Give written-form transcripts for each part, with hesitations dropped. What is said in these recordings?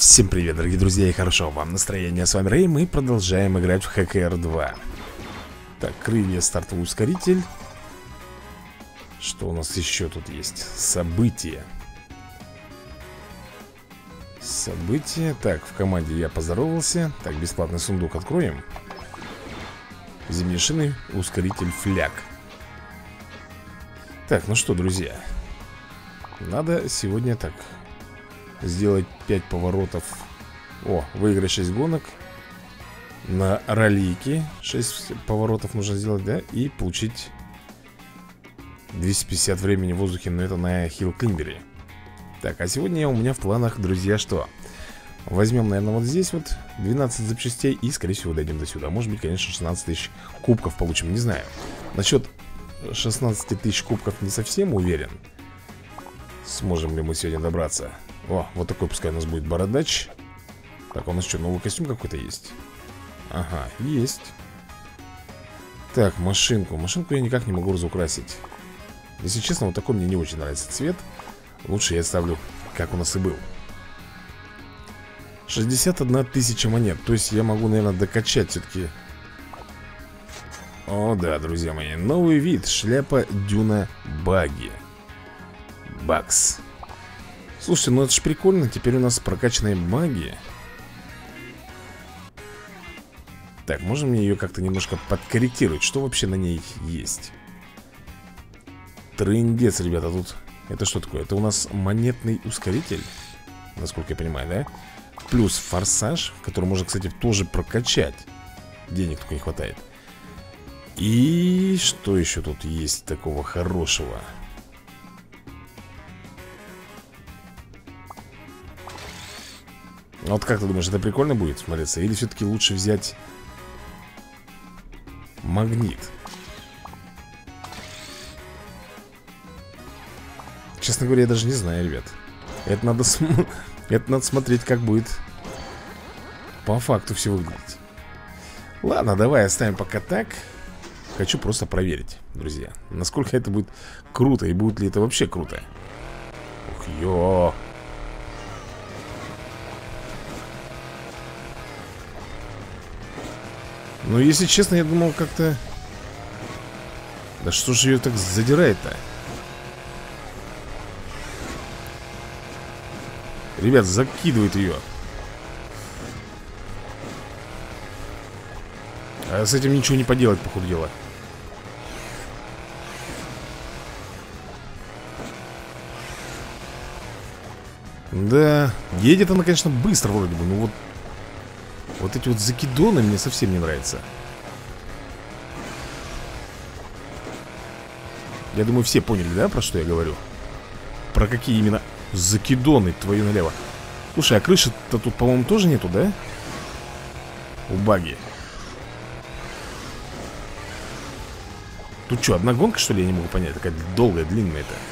Всем привет, дорогие друзья, и хорошо вам настроения. С вами Рэй, мы продолжаем играть в ХКР 2. Так, крылья, стартовый ускоритель. Что у нас еще тут есть? События. События. Так, в команде я поздоровался. Так, бесплатный сундук откроем. Зимние шины, ускоритель, фляг. Так, ну что, друзья, надо сегодня так сделать 5 поворотов. О, выиграть 6 гонок. На ролике 6 поворотов нужно сделать, да? И получить 250 времени в воздухе. Но это на Хилл Климбере. Так, а сегодня у меня в планах, друзья, что? Возьмем, наверное, вот здесь вот 12 запчастей и, скорее всего, дойдем до сюда. Может быть, конечно, 16 тысяч кубков получим, не знаю. Насчет 16 тысяч кубков не совсем уверен. Сможем ли мы сегодня добраться? О, вот такой пускай у нас будет бородач. Так, у нас что, новый костюм какой-то есть? Ага, есть. Так, машинку. Машинку я никак не могу разукрасить. Если честно, вот такой мне не очень нравится цвет. Лучше я оставлю, как у нас и был. 61 тысяча монет. То есть я могу, наверное, докачать все-таки. О, да, друзья мои. Новый вид. Шляпа Дюна Баги. Бакс. Слушайте, ну это ж прикольно. Теперь у нас прокачанная магия. Так, можно мне ее как-то немножко подкорректировать? Что вообще на ней есть? Трындец, ребята, тут. Это что такое? Это у нас монетный ускоритель, насколько я понимаю, да? Плюс форсаж, который можно, кстати, тоже прокачать. Денег только не хватает. И что еще тут есть такого хорошего? Вот как ты думаешь, это прикольно будет смотреться? Или все-таки лучше взять магнит? Честно говоря, я даже не знаю, ребят. Это надо смотреть, как будет по факту все выглядеть. Ладно, давай оставим пока так. Хочу просто проверить, друзья, насколько это будет круто. И будет ли это вообще круто. Ух, ё. Ну, если честно, я думал как-то... Да что же ее так задирает-то? Ребят, закидывает ее. А с этим ничего не поделать, по ходу дела. Да, едет она, конечно, быстро вроде бы. Но вот эти вот закидоны мне совсем не нравятся. Я думаю, все поняли, да, про что я говорю? Про какие именно закидоны, твою налево. Слушай, а крыши-то тут, по-моему, тоже нету, да? У баги. Тут что, одна гонка, что ли? Я не могу понять. Такая долгая, длинная это.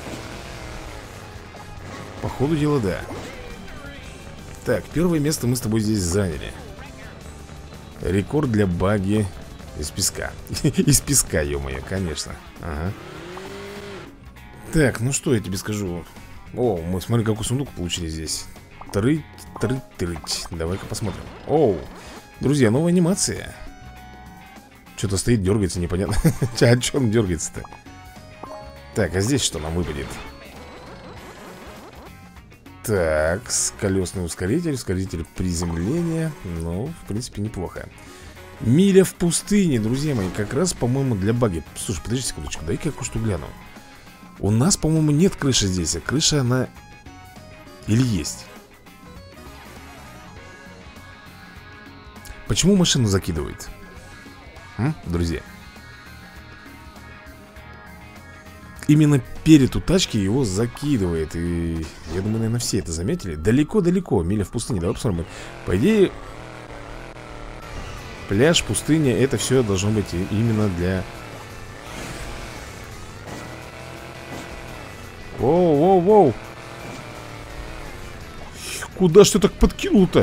По ходу дела, да. Так, первое место мы с тобой здесь заняли. Рекорд для баги из песка. Из песка, ё-моё, конечно. Ага. Так, ну что я тебе скажу. О, мы смотри, какой сундук получили здесь. Трыть. Давай-ка посмотрим. Оу, друзья, новая анимация. Что-то стоит, дергается, непонятно. А что он дергается-то? Так, а здесь что нам выпадет? Так, колесный ускоритель, ускоритель приземления. Ну, в принципе, неплохо. Миля в пустыне, друзья мои. Как раз, по-моему, для баги. Слушай, подожди секундочку, дай-ка я кое-что гляну. У нас, по-моему, нет крыши здесь. А крыша, она... Или есть? Почему машину закидывает? Друзья. Именно перед у тачки его закидывает. И я думаю, наверное, все это заметили. Далеко-далеко, миля в пустыне. Давай посмотрим. По идее, пляж, пустыня, это все должно быть именно для... Воу. Куда ж ты так подкинул-то?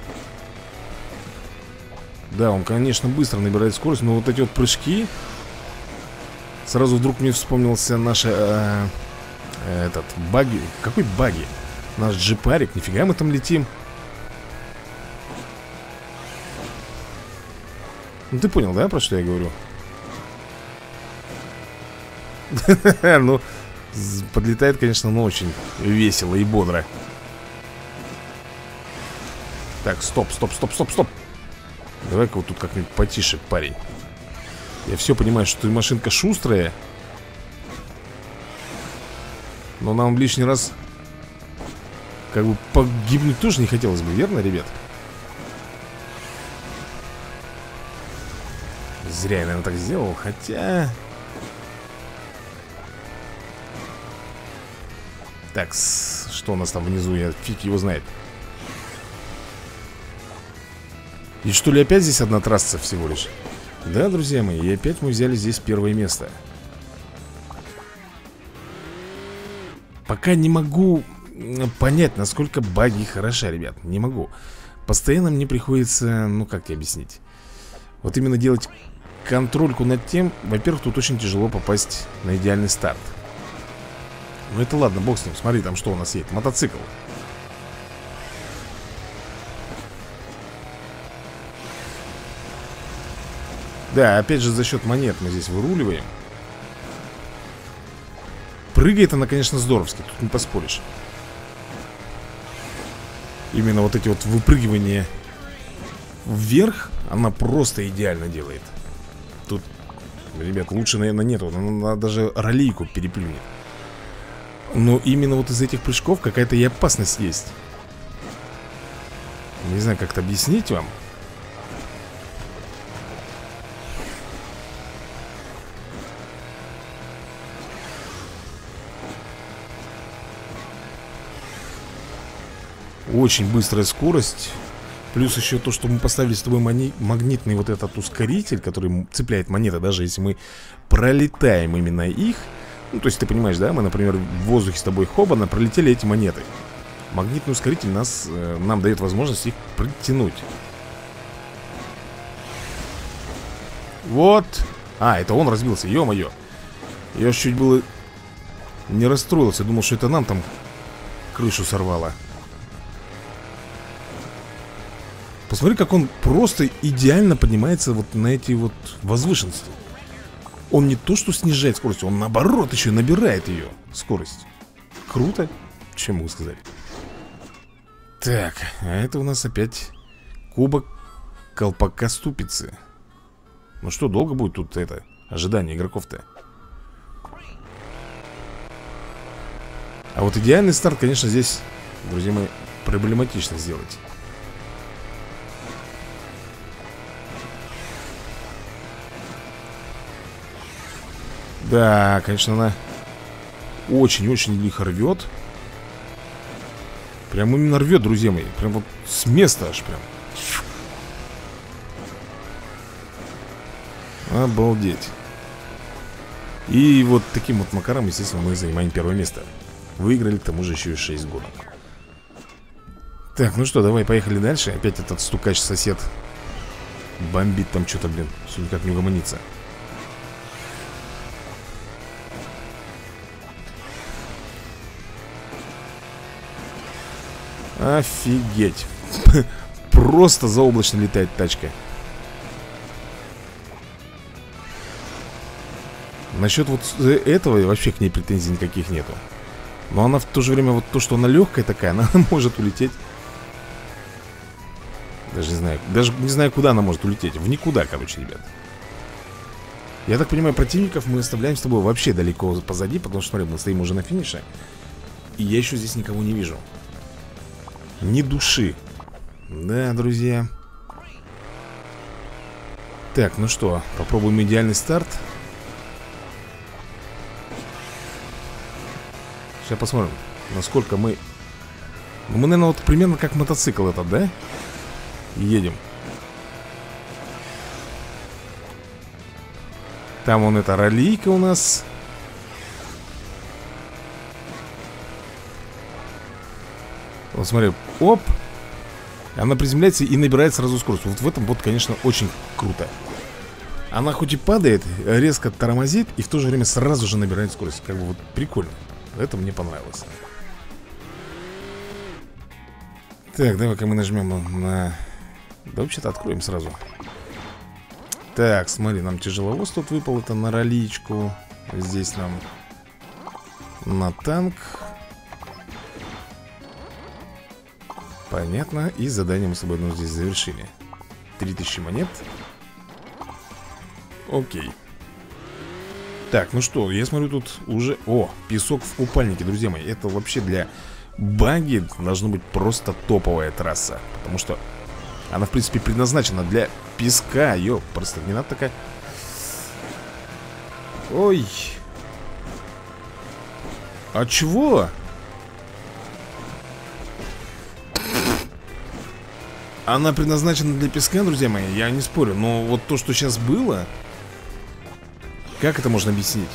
Да, он, конечно, быстро набирает скорость. Но вот эти вот прыжки... Сразу вдруг мне вспомнился наш этот баги. Какой баги? Наш джипарик. Нифига мы там летим. Ну ты понял, да, про что я говорю? Ну, подлетает, конечно, но очень весело и бодро. Так, стоп. Давай-ка вот тут как-нибудь потише, парень. Я все понимаю, что ты машинка шустрая, но нам лишний раз как бы погибнуть тоже не хотелось бы, верно, ребят? Зря я, наверное, так сделал, хотя... Так, что у нас там внизу, я фиг его знает. И что ли опять здесь одна трасса всего лишь? Да, друзья мои, и опять мы взяли здесь первое место. Пока не могу понять, насколько баги хороша, ребят. Не могу. Постоянно мне приходится, ну как тебе объяснить, вот именно делать контрольку над тем. Во-первых, тут очень тяжело попасть на идеальный старт. Ну это ладно, бог с ним. Смотри, там что у нас есть, мотоцикл. Да, опять же за счет монет мы здесь выруливаем. Прыгает она, конечно, здоровски, тут не поспоришь. Именно вот эти вот выпрыгивания вверх она просто идеально делает. Тут, ребят, лучше, наверное, нету. Она даже ролейку переплюнет. Но именно вот из этих прыжков какая-то и опасность есть. Не знаю, как это объяснить вам. Очень быстрая скорость. Плюс еще то, что мы поставили с тобой магнитный вот этот ускоритель, который цепляет монеты, даже если мы пролетаем именно их. Ну, то есть ты понимаешь, да? Мы, например, в воздухе с тобой хобана пролетели эти монеты. Магнитный ускоритель нам дает возможность их притянуть. Вот. А, это он разбился, ё-моё. Я чуть было не расстроился. Думал, что это нам там крышу сорвало. Посмотри, как он просто идеально поднимается вот на эти вот возвышенности. Он не то что снижает скорость, он наоборот еще набирает ее скорость. Круто, что могу сказать. Так, а это у нас опять кубок колпака ступицы. Ну что, долго будет тут это ожидание игроков-то? А вот идеальный старт, конечно, здесь, друзья мои, проблематично сделать. Да, конечно, она очень-очень лихо рвет. Прям именно рвет, друзья мои. Прям вот с места аж прям. Обалдеть. И вот таким вот макаром, естественно, мы занимаем первое место. Выиграли, к тому же, еще и 6 гонок. Так, ну что, давай, поехали дальше. Опять этот стукач-сосед бомбит там что-то, блин. Все никак не угомонится. Офигеть. Просто заоблачно летает тачка. Насчет вот этого вообще к ней претензий никаких нету. Но она в то же время, вот то, что она легкая такая, она может улететь. Даже не знаю, куда она может улететь. В никуда, короче, ребят. Я так понимаю, противников мы оставляем с тобой вообще далеко позади. Потому что, смотри, мы стоим уже на финише. И я еще здесь никого не вижу. Ни души. Да, друзья. Так, ну что, попробуем идеальный старт. Сейчас посмотрим, насколько мы... Ну, мы, наверное, вот примерно как мотоцикл этот, да? Едем. Там вон эта ролейка у нас. Вот смотри, оп. Она приземляется и набирает сразу скорость. Вот в этом вот, конечно, очень круто. Она хоть и падает, резко тормозит и в то же время сразу же набирает скорость. Как бы вот прикольно. Это мне понравилось. Так, давай-ка мы нажмем на... Да вообще-то откроем сразу. Так, смотри, нам тяжеловоз тут выпал. Это на роличку. Здесь нам на танк. Понятно. И задание мы с собой здесь завершили. 3000 монет. Окей. Так, ну что, я смотрю, тут уже... О, песок в купальнике, друзья мои. Это вообще для баги должно быть просто топовая трасса. Потому что она, в принципе, предназначена для песка. Ё, просто не надо такая... Ой. А чего? Она предназначена для песка, друзья мои, я не спорю. Но вот то, что сейчас было... Как это можно объяснить?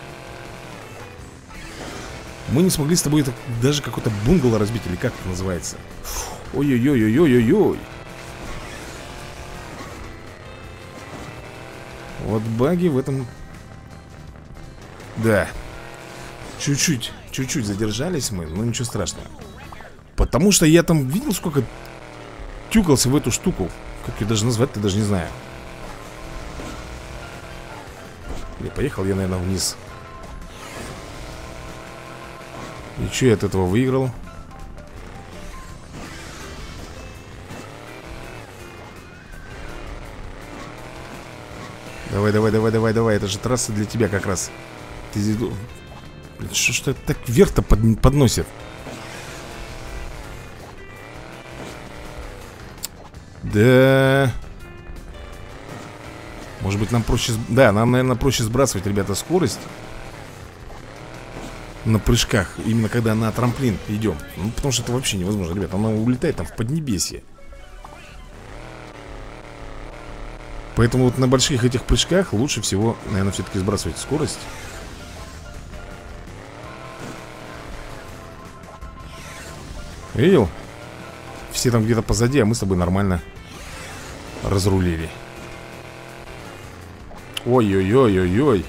Мы не смогли с тобой это, даже какой-то бунгало разбить. Или как это называется? Ой-ой-ой-ой-ой-ой-ой. Вот баги в этом... Да. Чуть-чуть задержались мы. Но ничего страшного. Потому что я там видел, сколько тюкался в эту штуку. Как ее даже назвать-то даже не знаю. И поехал я, наверное, вниз. И что я от этого выиграл? Давай, давай, давай, давай, давай. Это же трасса для тебя как раз. Ты... Что это так вверх-то подносит? Да... Может быть, нам проще... Да, нам, наверное, проще сбрасывать, ребята, скорость на прыжках. Именно когда на трамплин идем. Ну, потому что это вообще невозможно, ребята. Она улетает там в Поднебесье. Поэтому вот на больших этих прыжках лучше всего, наверное, все-таки сбрасывать скорость. Видел? Все там где-то позади, а мы с тобой нормально разрулили. Ой-ой-ой-ой-ой.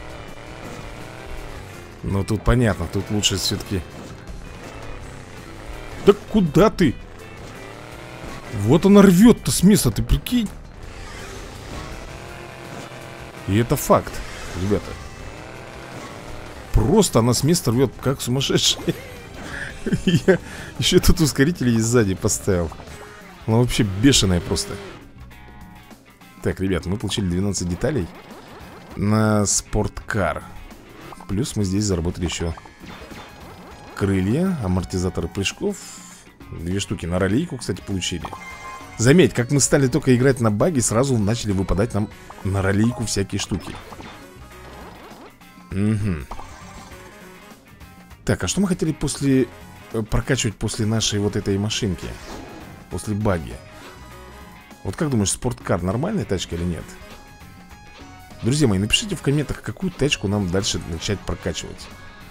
Ну тут понятно, тут лучше все-таки. Да куда ты? Вот она рвет-то с места, ты прикинь. И это факт, ребята. Просто она с места рвет, как сумасшедшая. Я еще тут ускорители сзади поставил. Она вообще бешеная просто. Так, ребят, мы получили 12 деталей на спорткар. Плюс мы здесь заработали еще крылья, амортизаторы прыжков. 2 штуки на ролейку, кстати, получили. Заметь, как мы стали только играть на баги, сразу начали выпадать нам на ролейку всякие штуки. Угу. Так, а что мы хотели после... прокачивать после нашей вот этой машинки? После баги. Вот как думаешь, спорткар нормальная тачка или нет? Друзья мои, напишите в комментах, какую тачку нам дальше начать прокачивать.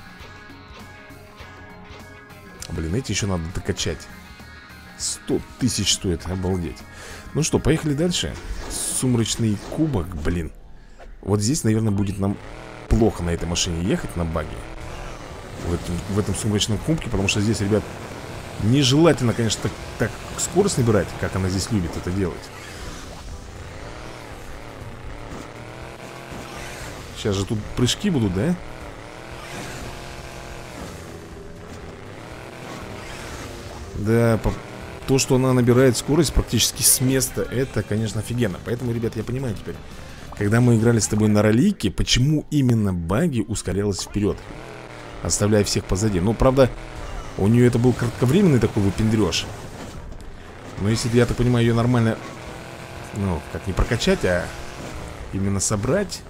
Блин, эти еще надо докачать. 100 тысяч стоит, обалдеть. Ну что, поехали дальше. Сумрачный кубок, блин. Вот здесь, наверное, будет нам плохо на этой машине ехать, на баге. В этом сумрачном кубке, потому что здесь, ребят, нежелательно, конечно, так скорость набирать, как она здесь любит это делать. Сейчас же тут прыжки будут, да? Да, то, что она набирает скорость практически с места, это, конечно, офигенно. Поэтому, ребят, я понимаю теперь, когда мы играли с тобой на ролейке, почему именно баги ускорялась вперед, оставляя всех позади. Ну, правда, у нее это был кратковременный такой выпендреж. Но если, я так понимаю, ее нормально, ну, как не прокачать, а именно собрать,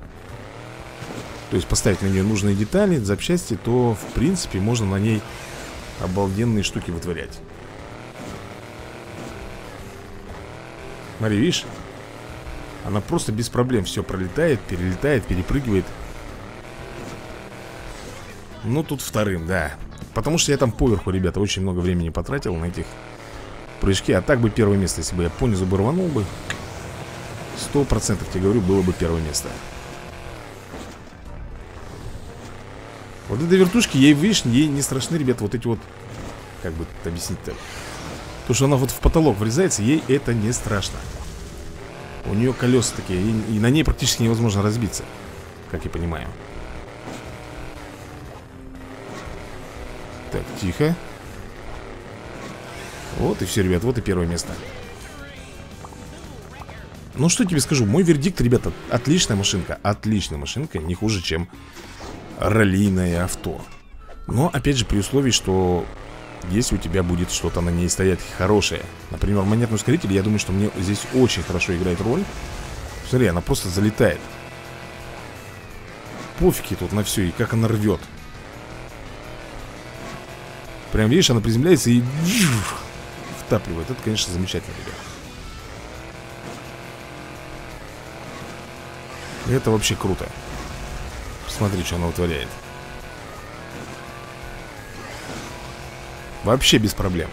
то есть поставить на нее нужные детали, запчасти, то, в принципе, можно на ней обалденные штуки вытворять. Смотри, видишь? Она просто без проблем все пролетает, перелетает, перепрыгивает. Ну, тут вторым, да. Потому что я там поверху, ребята, очень много времени потратил на этих прыжки. А так бы первое место, если бы я понизу бы рванул бы, 100% тебе говорю, было бы первое место. Вот этой вертушки, ей, видишь, ей не страшны, ребят, вот эти вот, как бы это объяснить-то. То, что она вот в потолок врезается, ей это не страшно. У нее колеса такие, и на ней практически невозможно разбиться, как я понимаю. Так, тихо. Вот и все, ребят, вот и первое место. Ну, что тебе скажу, мой вердикт, ребята, отличная машинка. Отличная машинка, не хуже, чем раллийное авто. Но, опять же, при условии, что если у тебя будет что-то на ней стоять хорошее. Например, монетный ускоритель, я думаю, что мне здесь очень хорошо играет роль. Смотри, она просто залетает. Пофиги тут на все, и как она рвет. Прям, видишь, она приземляется и втапливает. Это, конечно, замечательно, ребят. Это вообще круто. Посмотри, что она вытворяет. Вообще без проблем.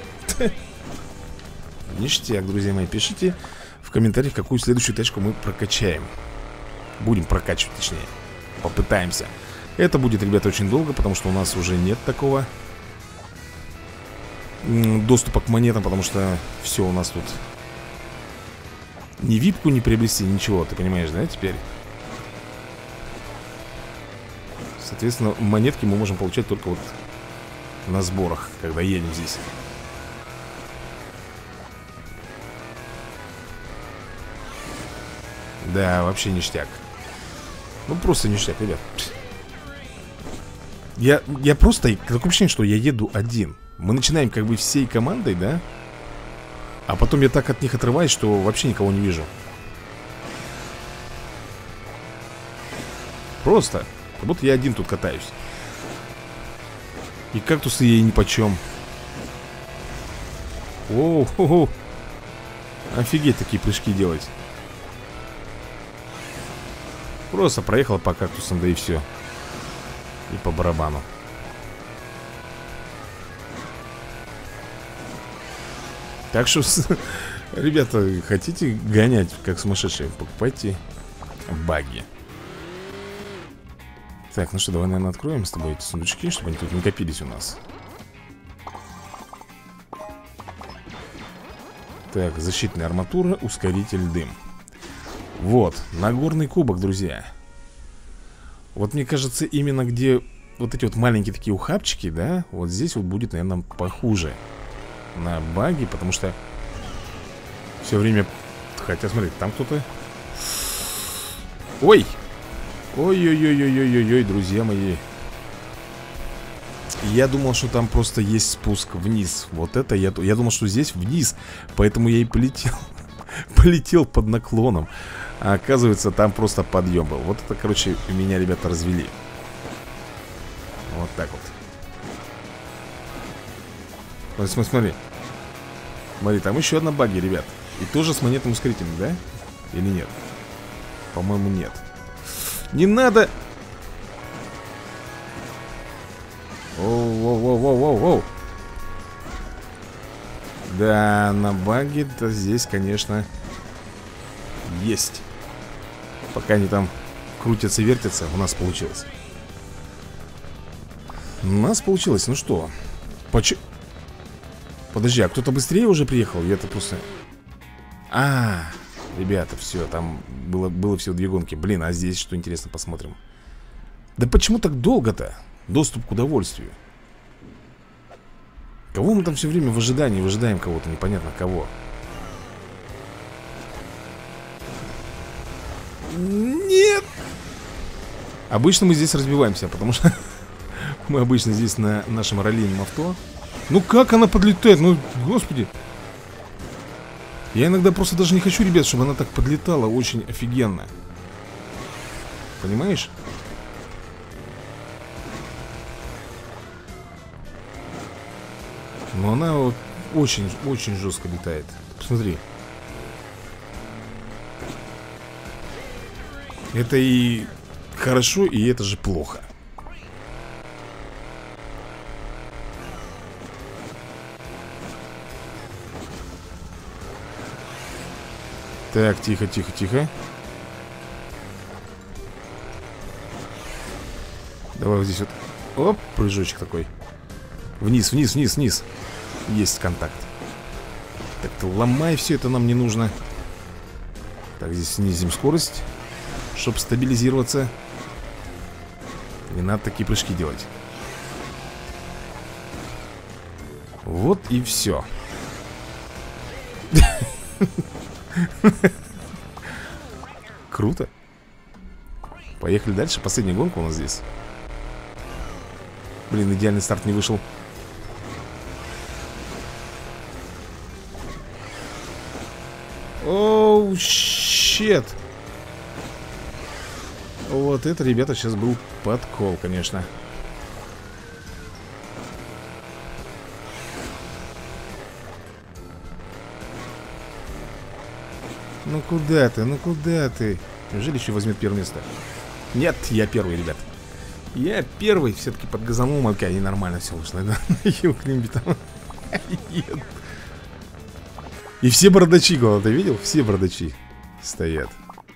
Ништяк, друзья мои. Пишите в комментариях, какую следующую тачку мы прокачаем. Будем прокачивать, точнее. Попытаемся. Это будет, ребята, очень долго, потому что у нас уже нет такого доступа к монетам, потому что все у нас тут. Ни випку не приобрести, ничего, ты понимаешь, да, теперь? Соответственно, монетки мы можем получать только вот на сборах, когда едем здесь. Да, вообще ништяк. Ну, просто ништяк, ребят. Я просто, такое ощущение, что я еду один. Мы начинаем как бы всей командой, да? А потом я так от них отрываюсь, что вообще никого не вижу. Просто, как будто я один тут катаюсь. И кактусы ей нипочем. Оу-хо-хо. Офигеть такие прыжки делать. Просто проехал по кактусам, да и все. И по барабану. Так что, ребята, хотите гонять как сумасшедшие, покупайте багги. Так, ну что, давай, наверное, откроем с тобой эти сундучки, чтобы они тут не копились у нас. Так, защитная арматура, ускоритель, дым. Вот, Нагорный кубок, друзья. Вот мне кажется, именно где вот эти вот маленькие такие ухабчики, да, вот здесь вот будет, наверное, похуже на баги, потому что все время... Хотя, смотри, там кто-то... Ой! Ой-ой-ой-ой-ой-ой, друзья мои. Я думал, что там просто есть спуск вниз. Вот это я думал, что здесь вниз. Поэтому я и полетел. Полетел под наклоном. А оказывается, там просто подъем был. Вот это, короче, меня, ребята, развели. Вот так вот. Смотри. Смотри, там еще одна баги, ребят. И тоже с монетным ускорителем, да? Или нет? По-моему, нет. Не надо! Оу-оу-оу-оу-оу-оу. Да, на баги-то здесь, конечно, есть. Пока они там крутятся-вертятся, у нас получилось. У нас получилось, ну что? Подожди, а кто-то быстрее уже приехал? Я-то просто... Ребята, все, там было всего 2 гонки. Блин, а здесь что интересно, посмотрим. Да почему так долго-то? Доступ к удовольствию. Кого мы там все время в ожидании? Выжидаем кого-то, непонятно кого. Нет! Обычно мы здесь разбиваемся, потому что мы обычно здесь на нашем раллийном авто. Ну как она подлетает? Ну, господи. Я иногда просто даже не хочу, ребят, чтобы она так подлетала. Очень офигенно. Понимаешь? Но она вот очень жестко летает. Посмотри. Это и хорошо, и это же плохо. Так, тихо, тихо, тихо. Давай вот здесь вот. Оп, прыжочек такой. Вниз, вниз, вниз, вниз. Есть контакт. Так-то ломай все это, нам не нужно. Так, здесь снизим скорость, чтобы стабилизироваться. Не надо такие прыжки делать. Вот и все. Круто. Поехали дальше. Последняя гонка у нас здесь. Блин, идеальный старт не вышел. Оу, щет. Вот это, ребята, сейчас был подкол, конечно. Ну куда ты, ну куда ты? Неужели еще возьмет первое место? Нет, я первый, ребят. Я первый, все-таки под газанул, окей, ненормально все вышло, да? И все бардачи, главное, ты видел? Все бардачи стоят.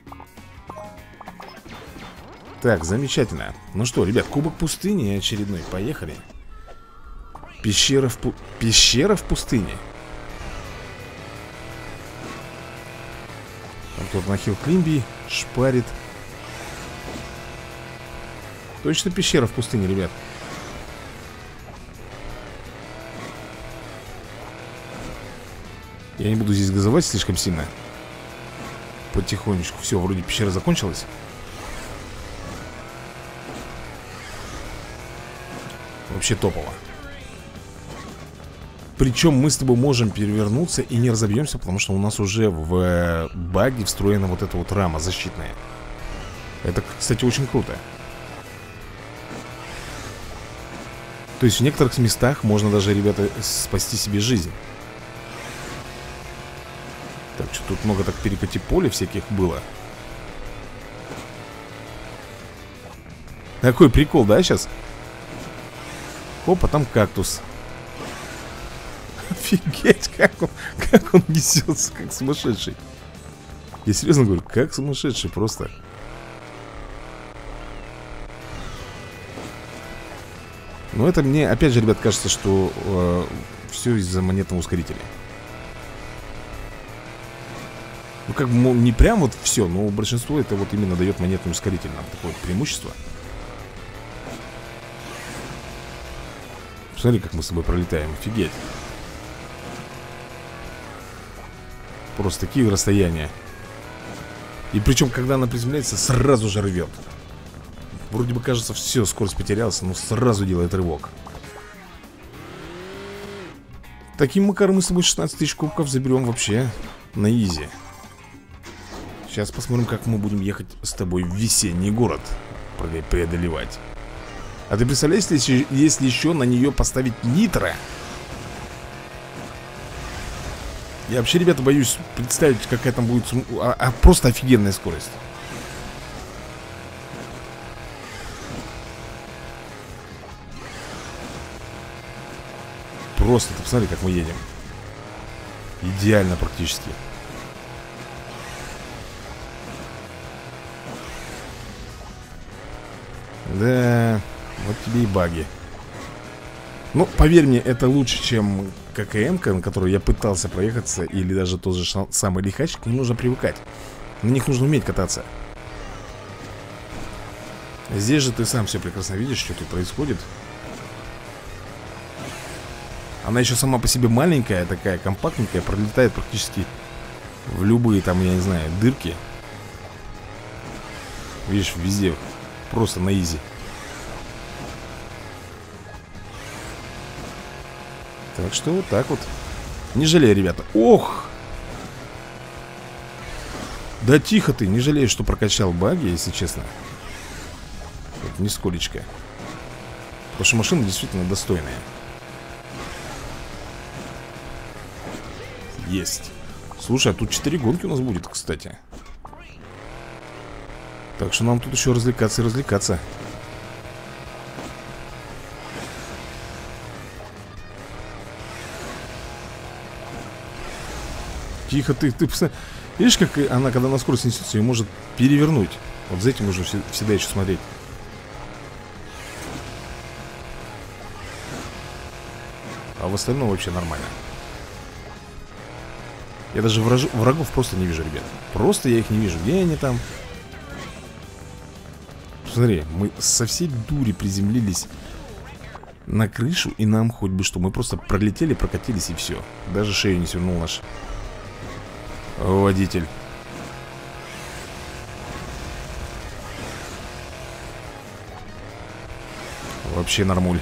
Так, замечательно. Ну что, ребят, кубок пустыни очередной, поехали. Пещера в пустыне. Там кто-то на Хилл-Климби шпарит. Точно пещера в пустыне, ребят. Я не буду здесь газовать слишком сильно. Потихонечку. Все, вроде пещера закончилась. Вообще топово. Причем мы с тобой можем перевернуться и не разобьемся, потому что у нас уже в баге встроена вот эта вот рама защитная. Это, кстати, очень круто. То есть в некоторых местах можно даже, ребята, спасти себе жизнь. Так, что тут много так перекати поле всяких было. Такой прикол, да, сейчас? Опа, там кактус. Офигеть, как он несется, как сумасшедший. Я серьезно говорю, как сумасшедший просто. Но это мне, опять же, ребят, кажется, что все из-за монетного ускорителя. Ну, как бы, не прям вот все, но большинство это вот именно дает монетный ускоритель. Нам такое вот преимущество. Смотри, как мы с тобой пролетаем, офигеть. Просто такие расстояния. И причем, когда она приземляется, сразу же рвет. Вроде бы кажется, все, скорость потерялась, но сразу делает рывок. Таким макаром мы с тобой 16 тысяч кубков заберем вообще на изи. Сейчас посмотрим, как мы будем ехать с тобой в весенний город преодолевать. А ты представляешь, если еще на нее поставить нитро? Я вообще, ребята, боюсь представить, какая там будет просто офигенная скорость. Просто, ты посмотри, как мы едем. Идеально практически. Да, вот тебе и баги. Ну, поверь мне, это лучше, чем ККМ-ка, на которую я пытался проехаться. Или даже тот же самый лихач. К ним нужно привыкать. На них нужно уметь кататься. Здесь же ты сам все прекрасно видишь, что тут происходит. Она еще сама по себе маленькая, такая компактненькая. Пролетает практически в любые там, я не знаю, дырки. Видишь, везде. Просто на изи. Так что вот так вот. Не жалею, ребята. Ох! Да тихо ты, не жалею, что прокачал баги, если честно. Вот нисколечко. Потому что машина действительно достойная. Есть. Слушай, а тут 4 гонки у нас будет, кстати. Так что нам тут еще развлекаться и развлекаться. Тихо ты видишь, как она, когда на скорость несется, ее может перевернуть. Вот за этим нужно всегда еще смотреть. А в остальном вообще нормально. Я даже врагов просто не вижу, ребят. Просто я их не вижу. Где они там? Смотри, мы со всей дури приземлились на крышу, и нам хоть бы что. Мы просто пролетели, прокатились, и все. Даже шею не свернул наш водитель. Вообще нормуль.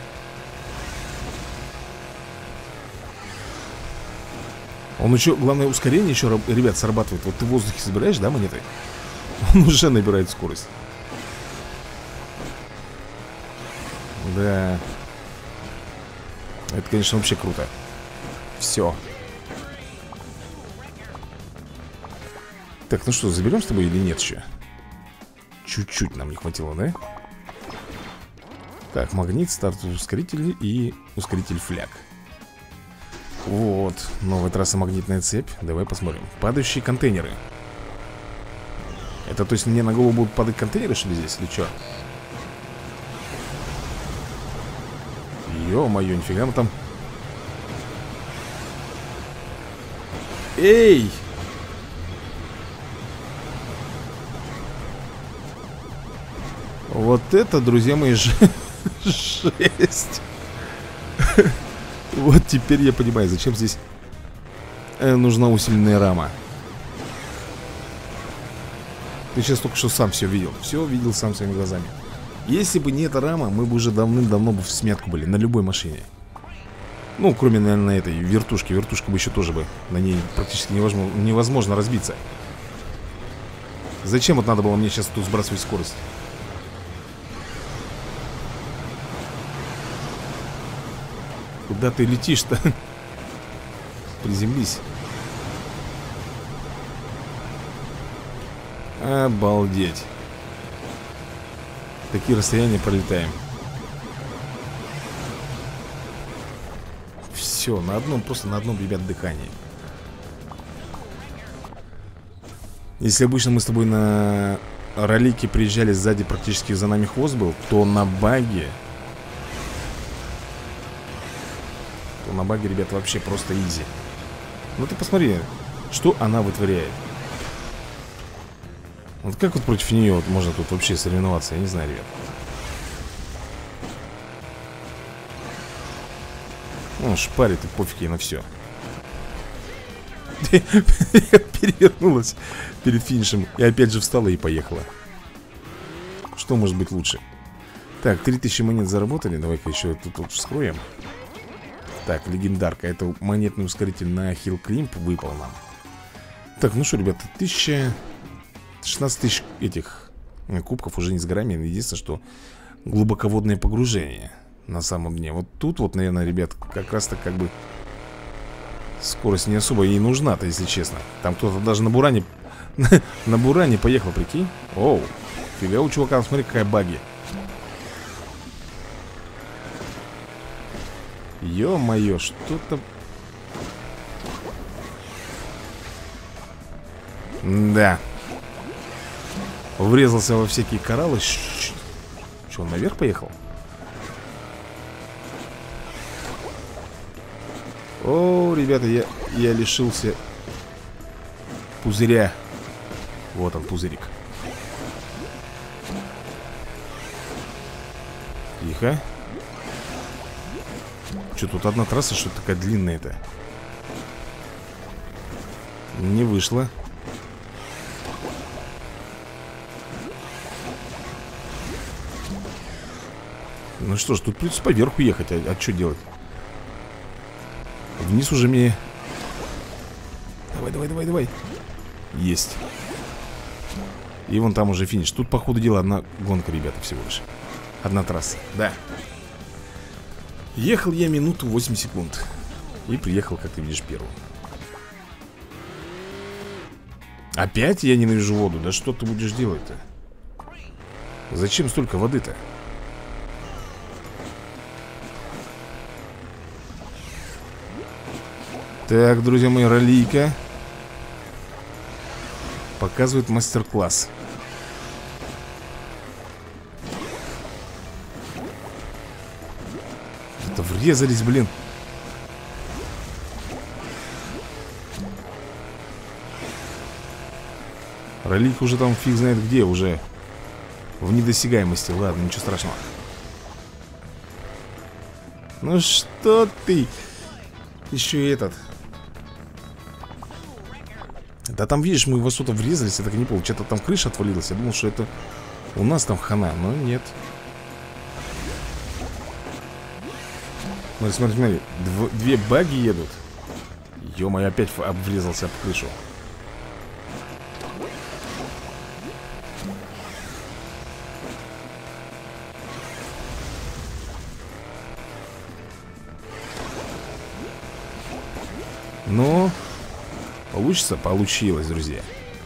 Он еще, главное, ускорение еще, ребят, срабатывает. Вот ты в воздухе собираешь, да, монеты? Он уже набирает скорость. Да. Это, конечно, вообще круто. Все. Так, ну что, заберем с тобой или нет еще? Чуть-чуть нам не хватило, да? Так, магнит, стартовый ускоритель и ускоритель фляг. Вот, новая трасса, магнитная цепь. Давай посмотрим. Падающие контейнеры. Это то есть мне на голову будут падать контейнеры, что ли, здесь, или что? Ё-моё, нифига мы там. Эй! Вот это, друзья мои, жесть. Вот теперь я понимаю, зачем здесь нужна усиленная рама. Ты сейчас только что сам все видел. Все видел сам своими глазами. Если бы не эта рама, мы бы уже давным-давно бы в смятку были. На любой машине. Ну, кроме, наверное, этой вертушки. Вертушка бы еще тоже бы. На ней практически невозможно разбиться. Зачем вот надо было мне сейчас тут сбрасывать скорость? Куда ты летишь-то? Приземлись. Обалдеть. Такие расстояния пролетаем. Все, на одном, просто на одном, ребят, дыхании. Если обычно мы с тобой на ролике приезжали, сзади практически за нами хвост был, то на баге, ребят, вообще просто изи. Ну ты посмотри, что она вытворяет. Вот как вот против нее вот можно тут вообще соревноваться, я не знаю, ребят. Ну, шпарит и пофиг ей на все. Перевернулась перед финишем и опять же встала и поехала. Что может быть лучше? Так, 3000 монет заработали. Давай-ка еще тут вскроем. Так, легендарка. Это монетный ускоритель на Hill Climb выпал нам. Так, ну что, ребята, 16 тысяч этих кубков уже не с горами. Единственное, что глубоководное погружение на самом дне. Вот тут вот, наверное, ребят, как раз-то как бы скорость не особо ей нужна-то, если честно. Там кто-то даже на буране на буране поехал, прикинь. Оу, фига у чувака, смотри, какая баги. Ё-моё, что-то... Да. Врезался во всякие кораллы. Что, он наверх поехал? О, ребята, я лишился пузыря. Вот он, пузырик. Тихо. Что, тут одна трасса, что такая длинная-то? Не вышло. Ну что ж, тут придется поверху ехать. А что делать? Вниз уже мне... Давай. Есть. И вон там уже финиш. Тут, по ходу дела, одна гонка, ребята, всего лишь. Одна трасса, да. Ехал я минуту 8 секунд. И приехал, как ты видишь, первым. Опять я ненавижу воду. Да что ты будешь делать-то? Зачем столько воды-то? Так, друзья мои, ролейка показывает мастер-класс. Это врезались, блин. Ролик уже там фиг знает где, уже в недосягаемости. Ладно, ничего страшного. Ну что ты? Еще и этот. Да там, видишь, мы во что-то врезались, я так и не понял. Что-то там крыша отвалилась. Я думал, что это у нас там хана, но нет. Смотри, смотри, смотри. Две баги едут. Ё-моё, опять врезался об крышу. Ну, получится? Получилось, друзья.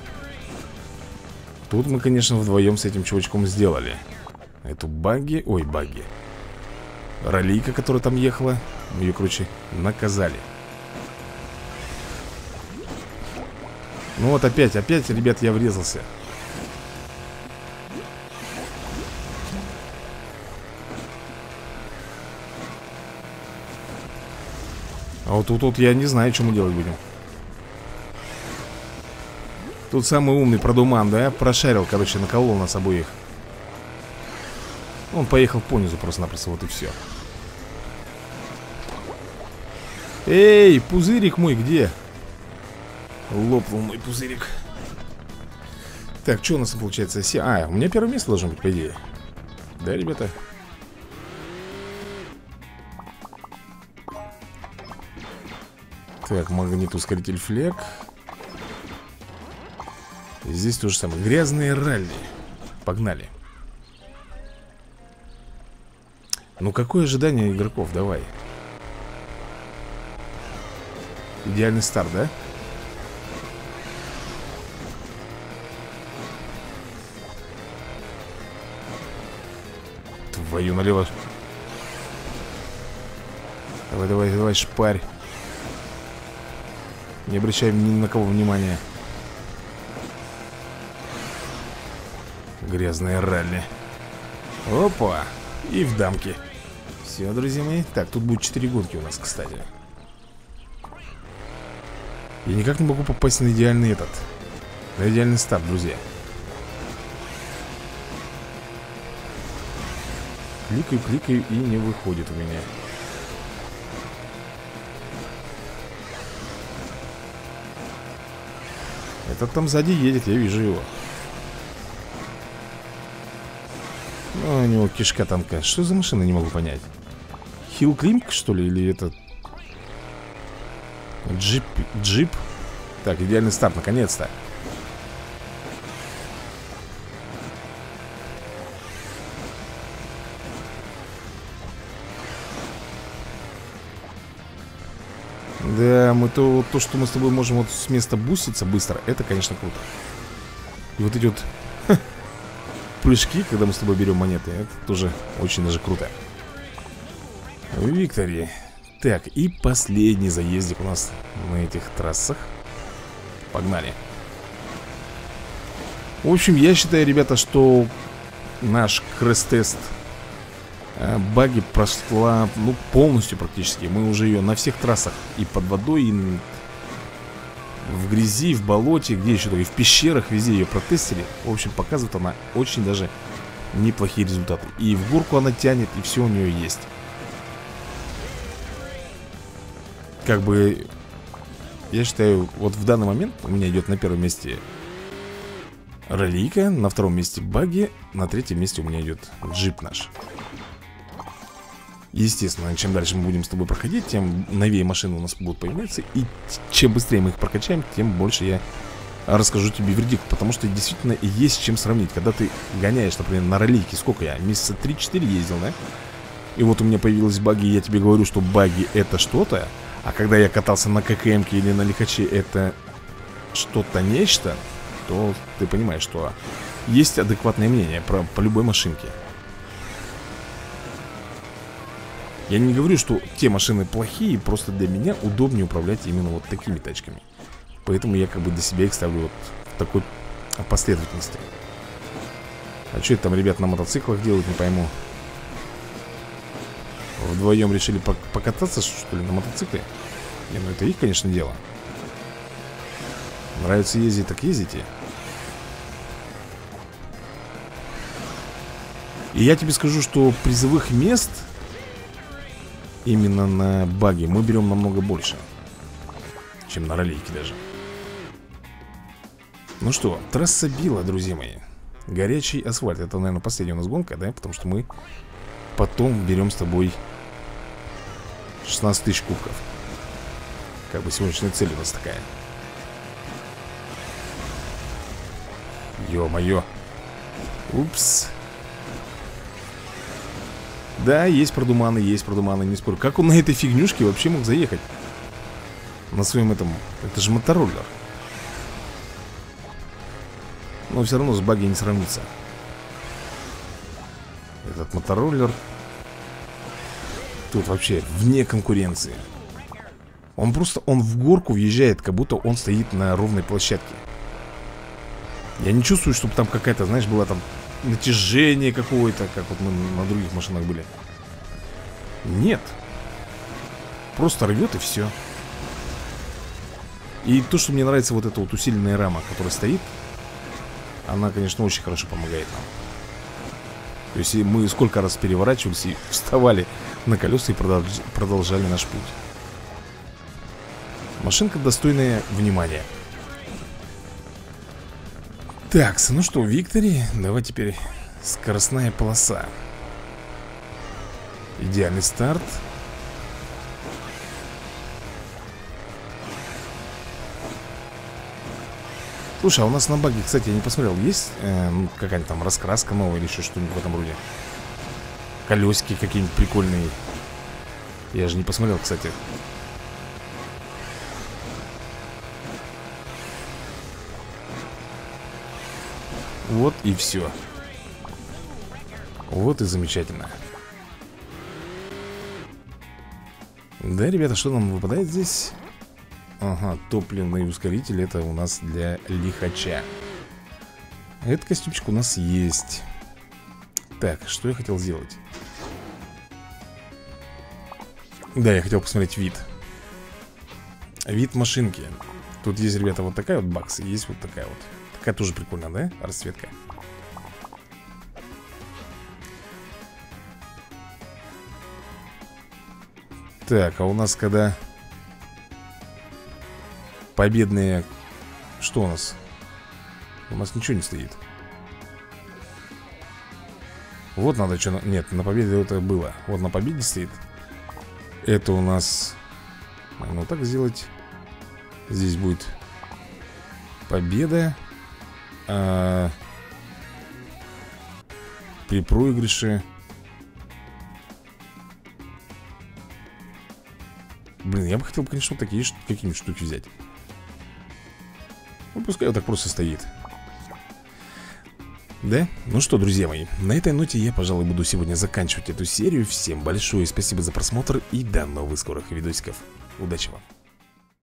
Тут мы, конечно, вдвоем с этим чувачком сделали. Эту баги, ой, баги. Ролика, которая там ехала, мы ее, короче, наказали. Ну вот опять, ребят, я врезался. А вот тут я не знаю, что мы делать будем. Тут самый умный продуман, да? Прошарил, короче, наколол нас обоих. Он поехал понизу просто-напросто, вот и все. Эй, пузырик мой где? Лопнул мой пузырик. Так, что у нас получается? А, у меня первое место должно быть, по идее. Да, ребята? Так, магнит-ускоритель флек. Здесь то же самое. Грязные ралли. Погнали. Ну, какое ожидание игроков? Давай. Идеальный старт, да? Твою налево. Давай, давай, давай, шпарь. Не обращай ни на кого внимания. Грязные ралли. Опа. И в дамке. Все, друзья мои. Так, тут будет 4 гонки у нас, кстати. Я никак не могу попасть на идеальный этот. На идеальный старт, друзья. Кликаю, кликаю, и не выходит у меня. Этот там сзади едет, я вижу его. Ну, у него кишка тонкая. Что за машина, не могу понять. Хилл Климк, что ли, или это... Джип. Так, идеальный старт, наконец-то. Да, то, что мы с тобой можем вот с места буститься быстро, это, конечно, круто. И вот эти вот прыжки, когда мы с тобой берем монеты, это тоже очень даже круто. Виктори. Так, и последний заездик у нас на этих трассах. Погнали. В общем, я считаю, ребята, что наш кресс-тест баги прошла, ну, полностью практически. Мы уже ее на всех трассах и под водой, и в грязи, в болоте, где еще, и в пещерах, везде ее протестили. В общем, показывает она очень даже неплохие результаты. И в горку она тянет, и все у нее есть. Как бы, я считаю, вот в данный момент у меня идет на первом месте ролика, на втором месте баги, на третьем месте у меня идет джип наш. Естественно, чем дальше мы будем с тобой проходить, тем новее машины у нас будут появляться. И чем быстрее мы их прокачаем, тем больше я расскажу тебе вердикт. Потому что действительно есть с чем сравнить. Когда ты гоняешь, например, на ролике, сколько я? Месяца 3-4 ездил, да? И вот у меня появились баги, и я тебе говорю, что баги это что-то. А когда я катался на ККМ-ке или на лихаче, это что-то нечто, то ты понимаешь, что есть адекватное мнение по любой машинке. Я не говорю, что те машины плохие, просто для меня удобнее управлять именно вот такими тачками. Поэтому я как бы для себя их ставлю вот в такой последовательности. А что это там ребят на мотоциклах делают, не пойму. Вдвоем решили покататься, что ли, на мотоцикле? Не, ну это их, конечно, дело. Нравится ездить, так ездите. И я тебе скажу, что призовых мест именно на баге мы берем намного больше, чем на ролейке даже. Ну что, трасса Билла, друзья мои. Горячий асфальт. Это, наверное, последняя у нас гонка, да? Потому что мы потом берем с тобой 16 тысяч кубков. Как бы сегодняшняя цель у нас такая. Ё-моё. Упс. Да, есть продуманы, не спорю. Как он на этой фигнюшке вообще мог заехать? На своем этом... Это же мотороллер. Но все равно с баги не сравнится. Этот мотороллер тут вообще вне конкуренции. Он просто, он в горку въезжает, как будто он стоит на ровной площадке. Я не чувствую, чтобы там какая-то, знаешь, была там натяжение какое-то, как вот мы на других машинах были. Нет. Просто рвет и все. И то, что мне нравится, вот эта вот усиленная рама, которая стоит, она, конечно, очень хорошо помогает нам. То есть мы сколько раз переворачивались и вставали на колеса и продолжали наш путь. Машинка достойная внимания. Так, ну что, Виктори, давай теперь скоростная полоса. Идеальный старт. Слушай, а у нас на баге, кстати, я не посмотрел, есть какая-нибудь там раскраска новая или еще что-нибудь в этом роде? Колесики какие-нибудь прикольные. Я же не посмотрел, кстати. Вот и все. Вот и замечательно. Да, ребята, что нам выпадает здесь? Ага, топливный ускоритель. Это у нас для лихача. Этот костюмчик у нас есть. Так, что я хотел сделать? Да, я хотел посмотреть вид. Вид машинки. Тут есть, ребята, вот такая вот бакс. И есть вот такая вот. Такая тоже прикольная, да? Расцветка. Так, а у нас когда... Победные... Что у нас? У нас ничего не стоит. Вот надо что... Нет, на победе это было. Вот на победе стоит. Это у нас... Можно вот так сделать. Здесь будет победа. При проигрыше... Блин, я бы хотел, конечно, вот такие какие-нибудь штуки взять. Ну, пускай вот так просто стоит. Да? Ну что, друзья мои, на этой ноте я, пожалуй, буду сегодня заканчивать эту серию. Всем большое спасибо за просмотр и до новых скорых видосиков. Удачи вам!